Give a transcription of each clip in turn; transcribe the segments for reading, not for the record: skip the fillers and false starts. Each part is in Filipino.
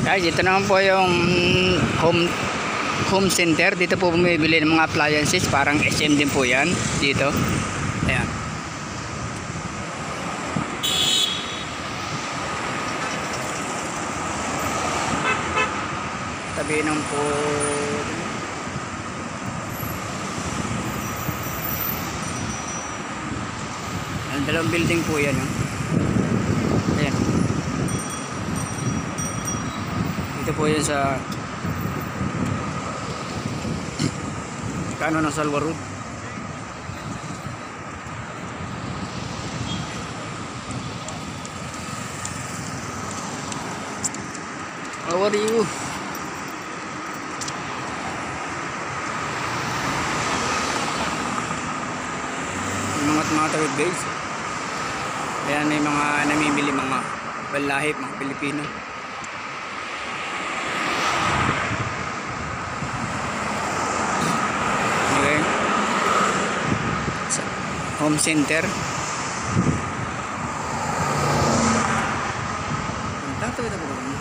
Guys, ito naman po yung home center. Dito po bumibili ng mga appliances. Parang SM din po yan dito. Ayan. Tabi ng po. Ang dalawang building po yan. Ayan. Dito po yan sa Kano ng Salwa Road. How are you? Mga tawid guys. Ayan, may mga namimili mga balahip, mga Pilipino. Okay. Sa home center. Tatawid ako doon.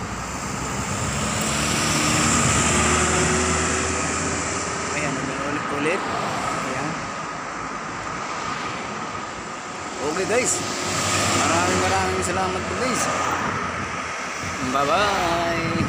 Ayan, ulit. Ayan. Okay guys, maraming salamat po guys. Bye bye.